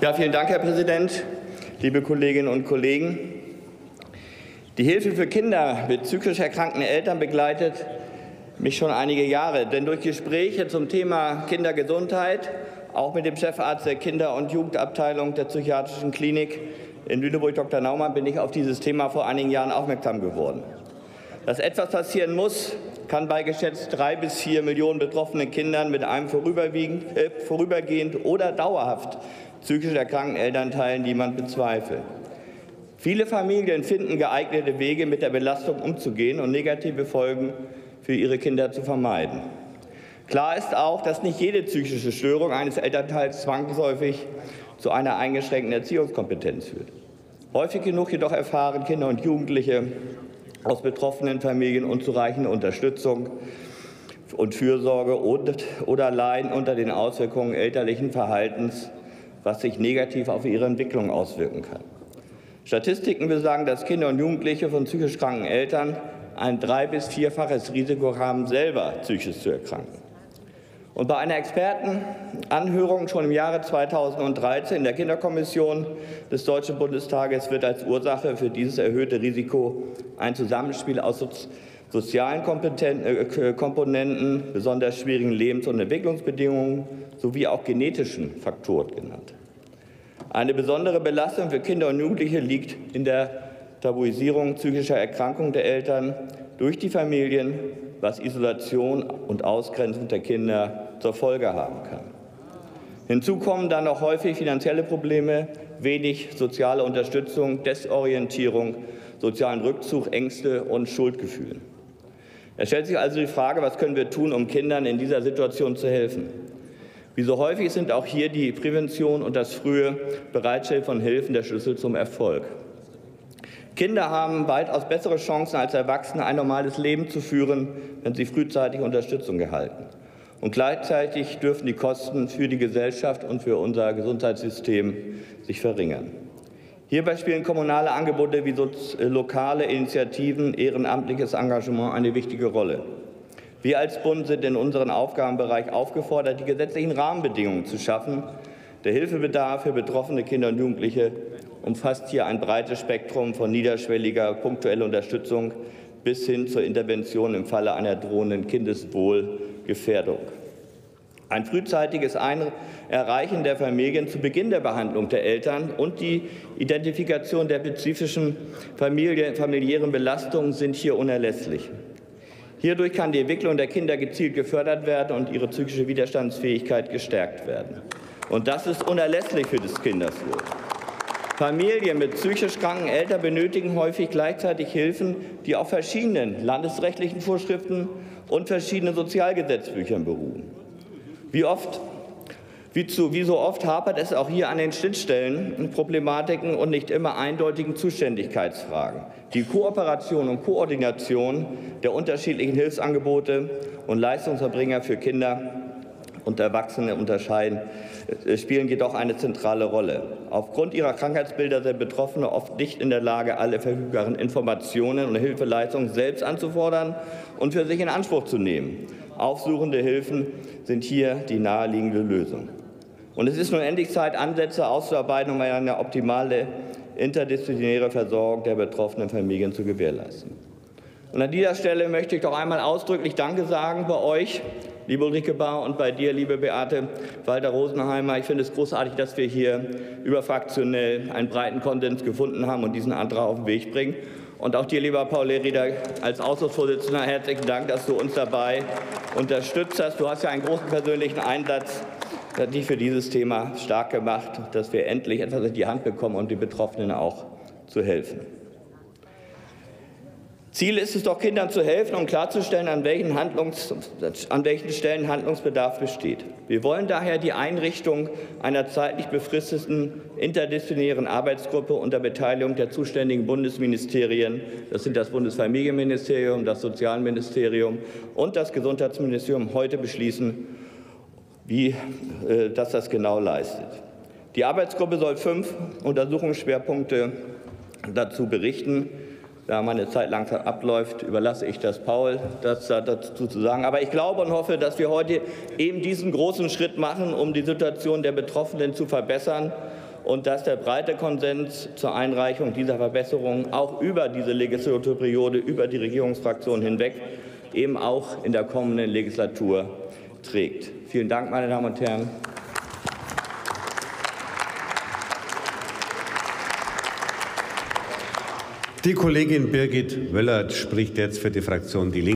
Ja, vielen Dank, Herr Präsident, liebe Kolleginnen und Kollegen. Die Hilfe für Kinder mit psychisch erkrankten Eltern begleitet mich schon einige Jahre. Denn durch Gespräche zum Thema Kindergesundheit, auch mit dem Chefarzt der Kinder- und Jugendabteilung der Psychiatrischen Klinik in Lüneburg, Dr. Naumann, bin ich auf dieses Thema vor einigen Jahren aufmerksam geworden. Dass etwas passieren muss, kann bei geschätzt 3 bis 4 Millionen betroffenen Kindern mit einem vorübergehend oder dauerhaft psychisch erkrankten Elternteilen niemand bezweifeln. Viele Familien finden geeignete Wege, mit der Belastung umzugehen und negative Folgen für ihre Kinder zu vermeiden. Klar ist auch, dass nicht jede psychische Störung eines Elternteils zwangsläufig zu einer eingeschränkten Erziehungskompetenz führt. Häufig genug jedoch erfahren Kinder und Jugendliche aus betroffenen Familien unzureichende Unterstützung und Fürsorge oder leiden unter den Auswirkungen elterlichen Verhaltens, was sich negativ auf ihre Entwicklung auswirken kann. Statistiken besagen, dass Kinder und Jugendliche von psychisch kranken Eltern ein 3- bis 4-faches Risiko haben, selber psychisch zu erkranken. Und bei einer Expertenanhörung schon im Jahre 2013 in der Kinderkommission des Deutschen Bundestages wird als Ursache für dieses erhöhte Risiko ein Zusammenspiel aus sozialen Komponenten, besonders schwierigen Lebens- und Entwicklungsbedingungen sowie auch genetischen Faktoren genannt. Eine besondere Belastung für Kinder und Jugendliche liegt in der Tabuisierung psychischer Erkrankungen der Eltern durch die Familien, was Isolation und Ausgrenzung der Kinder zur Folge haben kann. Hinzu kommen dann auch häufig finanzielle Probleme, wenig soziale Unterstützung, Desorientierung, sozialen Rückzug, Ängste und Schuldgefühle. Es stellt sich also die Frage, was können wir tun, um Kindern in dieser Situation zu helfen? Wie so häufig sind auch hier die Prävention und das frühe Bereitstellen von Hilfen der Schlüssel zum Erfolg. Kinder haben weitaus bessere Chancen als Erwachsene, ein normales Leben zu führen, wenn sie frühzeitig Unterstützung erhalten. Und gleichzeitig dürfen die Kosten für die Gesellschaft und für unser Gesundheitssystem sich verringern. Hierbei spielen kommunale Angebote wie lokale Initiativen, ehrenamtliches Engagement eine wichtige Rolle. Wir als Bund sind in unserem Aufgabenbereich aufgefordert, die gesetzlichen Rahmenbedingungen zu schaffen. Der Hilfebedarf für betroffene Kinder und Jugendliche umfasst hier ein breites Spektrum von niederschwelliger, punktueller Unterstützung bis hin zur Intervention im Falle einer drohenden Kindeswohlgefährdung. Ein frühzeitiges Erreichen der Familien zu Beginn der Behandlung der Eltern und die Identifikation der spezifischen familiären Belastungen sind hier unerlässlich. Hierdurch kann die Entwicklung der Kinder gezielt gefördert werden und ihre psychische Widerstandsfähigkeit gestärkt werden. Und das ist unerlässlich für das Kindeswohl. Familien mit psychisch kranken Eltern benötigen häufig gleichzeitig Hilfen, die auf verschiedenen landesrechtlichen Vorschriften und verschiedenen Sozialgesetzbüchern beruhen. Wie so oft hapert es auch hier an den Schnittstellen, Problematiken und nicht immer eindeutigen Zuständigkeitsfragen. Die Kooperation und Koordination der unterschiedlichen Hilfsangebote und Leistungserbringer für Kinder und Erwachsene spielen jedoch eine zentrale Rolle. Aufgrund ihrer Krankheitsbilder sind Betroffene oft nicht in der Lage, alle verfügbaren Informationen und Hilfeleistungen selbst anzufordern und für sich in Anspruch zu nehmen. Aufsuchende Hilfen sind hier die naheliegende Lösung. Und es ist nun endlich Zeit, Ansätze auszuarbeiten, um eine optimale interdisziplinäre Versorgung der betroffenen Familien zu gewährleisten. Und an dieser Stelle möchte ich doch einmal ausdrücklich Danke sagen bei euch, liebe Ulrike Bahr, und bei dir, liebe Beate Walter-Rosenheimer. Ich finde es großartig, dass wir hier überfraktionell einen breiten Konsens gefunden haben und diesen Antrag auf den Weg bringen. Und auch dir, lieber Paul Lehrieder, als Ausschussvorsitzender herzlichen Dank, dass du uns dabei unterstützt hast. Du hast ja einen großen persönlichen Einsatz dich für dieses Thema stark gemacht, dass wir endlich etwas in die Hand bekommen, um den Betroffenen auch zu helfen. Ziel ist es doch, Kindern zu helfen und klarzustellen, an welchen Stellen Handlungsbedarf besteht. Wir wollen daher die Einrichtung einer zeitlich befristeten interdisziplinären Arbeitsgruppe unter Beteiligung der zuständigen Bundesministerien, das sind das Bundesfamilienministerium, das Sozialministerium und das Gesundheitsministerium, heute beschließen, wie das genau leistet. Die Arbeitsgruppe soll 5 Untersuchungsschwerpunkte dazu berichten. Da meine Zeit langsam abläuft, überlasse ich das Paul, das dazu zu sagen. Aber ich glaube und hoffe, dass wir heute eben diesen großen Schritt machen, um die Situation der Betroffenen zu verbessern und dass der breite Konsens zur Einreichung dieser Verbesserungen auch über diese Legislaturperiode, über die Regierungsfraktionen hinweg, eben auch in der kommenden Legislatur trägt. Vielen Dank, meine Damen und Herren. Die Kollegin Birgit Wöllert spricht jetzt für die Fraktion Die Linke.